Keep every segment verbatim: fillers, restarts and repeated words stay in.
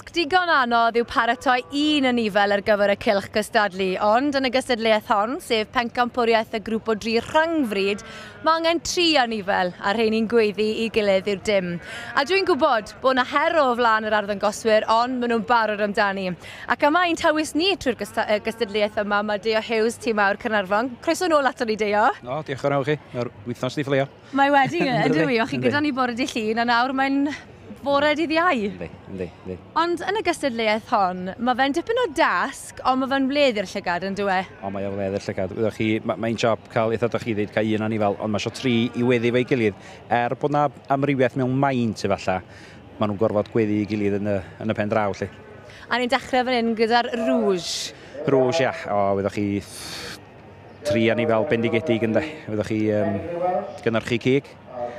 Tasg digon anodd yw paratoi un yn ifel ar gyfer y cylch gystadlu, ond yn y gystadleuaeth hon, sef pencampwriaeth y grŵp o dri rhyngfryd, mae angen tri anifel a rhain ni'n gweiddi i gilydd i'r dim. A dwi'n gwybod bod yna her o flaen yr arddangoswyr, ond maen nhw'n barod amdani. Ac yma ein tywys ni trwy'r gystadleuaeth yma, mae Deo Hughes, tîm mawr Caernarfon. Croeso nôl ato ni, Deo. O, diolch yn awr chi. Mae'r wythnos di fflio. Mae wedi, ydw i, o'ch chi gyda ni bore di llun, a nawr mae'n bore dydd Iau. Yndi, yndi, yndi. Ond yn y gystadleuaeth hon, mae fe'n dipyn o dasg, ond mae fe'n wleddu'r llygad yn dwi. O, mae o wleddu'r llygad. Wyddoch chi, mae'n job cael, eitha ddech chi ddweud, cael un anifel, ond mae eisiau tri i weddi fe'i gilydd. Er bod yna amrywiaeth mewn maint efalla, maen nhw'n gorfod gweddi i gilydd yn y, yn y pen draw, lle. A ni'n dechrau fan hyn gyda'r Rouge. Rouge, ia. O, wyddoch chi tri anifel bendigedig ynddo. Wyddoch chi um, gynnyrchu cig.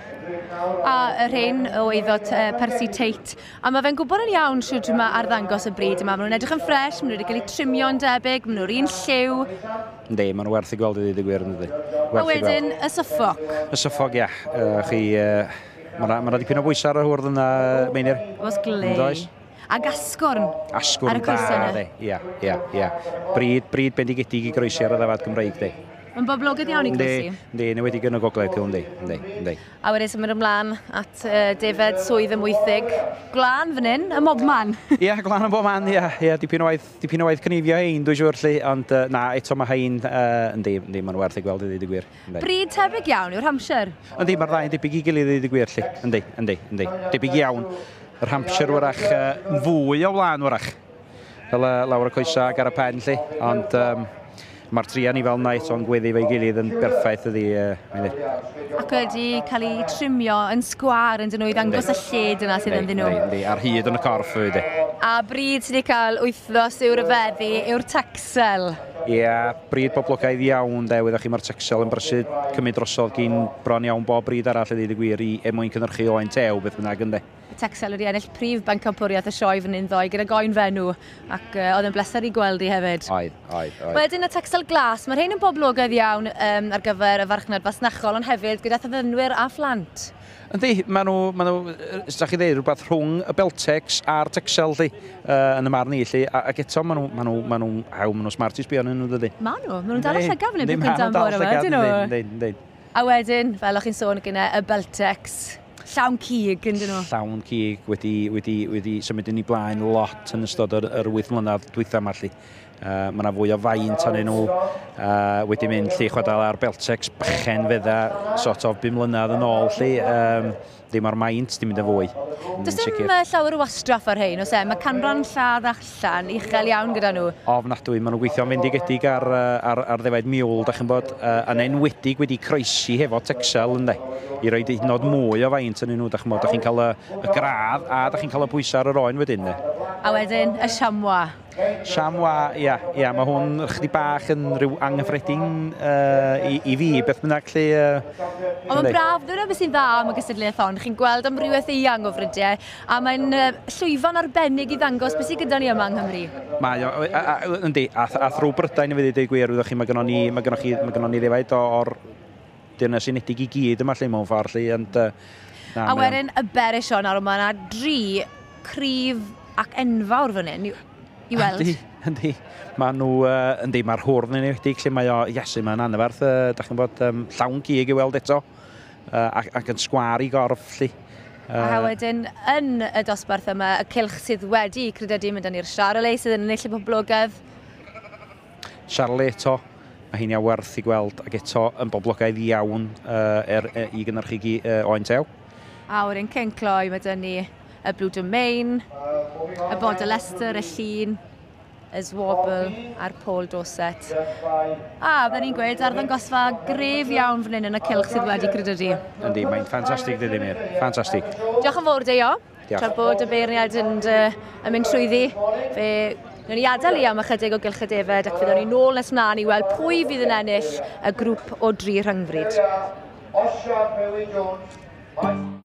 A yr hyn o eiddo uh, Percy Tate. A mae fe'n gwybod yn iawn siwt yma ar ddangos y bryd yma. Maen nhw'n edrych yn ffres, maen nhw wedi cael eu trimio'n debyg, maen nhw'r un lliw. Yndi, maen nhw werth i gweld i ddweud y gwir yn ydy. A wedyn, y Suffolk. Y Suffolk, ia. Uh, chi, uh, Mae yna dipyn o bwysau ar y hwrdd yna, Meinir. Os glei. A Gasgwrn. Asgwrn da, de. Ia, ia, ia. Bryd, bryd bendigedig i groesi ar y ddafad Gymreig, de. Mae'n boblogaidd iawn i groesi. Yndi, yndi, wedi gyn o gogledd cil, yndi, yndi, yndi. A wedyn symud ymlaen at uh, defed swydd y mwythig. Gwlan fan hyn, y mobman. Ia, gwlan y mobman, ia, ia, dipyn o waith, dipyn o waith cynifio hein, dwi'n siŵr, lli, ond uh, na, eto mae hein, uh, yndi, yndi, ma'n werth i gweld i ddweud y gwir. Bryd tebyg iawn yw'r Hampshire. Yndi, mae'r ddau'n debyg i gilydd i ddweud y gwir, lli, yndi, yndi, yndi, debyg iawn. Yr Hampshire wrach uh, fwy o flaen wrach. Fel uh, lawr y coesa ag ar y pen, lli, ond um, mae'r tri anifel yna eto'n gweddi fe'i gilydd yn berffaith ydi. Uh, Ac wedi cael ei trimio yn sgwar yn dyn nhw i ddangos y lled yna sydd yn dyn nhw. Yndi, ar hyd yn y corff ydi. A bryd sydd wedi cael wythnos yw'r feddi yw'r Texel. Ie, yeah, bryd boblogaidd iawn, de, wyddoch chi mae'r Texel yn brysyd cymryd drosodd gyn bron iawn bob bryd arall ydi dy gwir i emwyn cynhyrchu oen tew, beth bynnag yndi. Y Texel wedi ennill prif bencampwriaeth y sioe fan hyn ddoe gyda goen fenw ac uh, oedd yn bleser i gweld i hefyd. Oedd, oedd, oedd. Wedyn y Texel glas, mae'r rhain yn boblogaidd iawn um, ar gyfer y farchnad fasnachol ond hefyd gyda thyfynwyr a phlant. Yndi, maen nhw, maen nhw, ysdach chi ddeud, rhywbeth rhwng y Beltex a'r Texel, lli, uh, yn y marn i, lli, ac eto maen nhw, maen nhw, maen nhw, haw, maen nhw smart i sbio yn nhw, dydy. Maen nhw, maen nhw'n dal y llygad fan hyn peth cyntaf bore yma, dyn nhw. Yndi, yndi. A wedyn, fel o'ch chi'n sôn gyda y Beltex, llawn cig yn dyn nhw. Llawn cig wedi, wedi, wedi symud yn ei blaen lot yn ystod yr, yr wyth mlynedd dwytha yma, lli. Uh, mae yna fwy o faint anyn nhw uh, wedi mynd lli chwadal ar Beltex bychen fedda sort of bum mlynedd yn ôl lli. Um, ddim ar maint, ddim mynd yn fwy. Does dim llawer o wastraff ar hyn, os e? Mae canran lladd allan uchel iawn gyda nhw. Ofnadwy, maen nhw'n gweithio fendigedig ar, ar, ar ddefaid miwl, da chi'n bod, uh, yn enwedig wedi croesi hefo Texel, ynddo. I roi hyd yn oed mwy o faint yn nhw, da chi'n bod, da chi'n cael y, y gradd a da chi'n cael y bwysau ar yr oen wedyn, ne. A wedyn, y siamwa. Siamwa, ia, ia, mae hwn chydig bach yn rhyw anghyffredin uh, i, i fi, beth bynnag lle... Uh, Ond mae'n braf, dyna beth sy'n dda am y gystadleuaeth hon. Chi'n gweld amrywiaeth eang o frydiau, a mae'n uh, llwyfan arbennig i ddangos beth sydd gyda ni yma yng Nghymru. Mae o, yndi, a, a thrw Brydain i fyddi dweud gwir, wyddoch chi, mae gynnon ni, mae gynnon chi, mae gynnon ni ddefaid o'r Deyrnas Unedig i gyd yma lle mewn ffordd, lle, ond... Uh, na, a wedyn y beres o nawr, mae yna dri cryf ac enfawr fan hyn i weld. Yndi, yndi. Mae nhw, uh, yndi, mae'r hwrdd yn enwedig lle mae o, iesu, mae'n anferth, uh, da chi'n bod, um, llawn gig i weld eto, uh, ac, ac yn sgwar i gorff, lli. Uh, a wedyn, yn y dosbarth yma, y cylch sydd wedi credydu mynd i'r Charolais sydd yn ennill y poblogaidd. Charolais eto, mae hynny a werth i gweld, ac eto yn boblogaidd iawn uh, er, er, i gynnyrchu uh, oen tew. A wedyn cyn cloi, mae dyn ni y Blue Domain, y Bodol Leicester, y Llun, y Zwobl a'r Pôl Dorset. A, byddwn ni'n gweud arddangosfa gref iawn fan hyn yn y cylch sydd wedi credydu. Yndi, mae'n ffantastig dydy mir, ffantastig. Diolch yn fawr, Deo. Diolch. Tra bod y beirniad yn, uh, yn mynd trwyddi. Fe, Nw'n ni adael i am ychydig o gylch y defed ac fyddwn ni nôl nes mlaen i weld pwy fydd yn ennill y grŵp o dri rhyngfryd.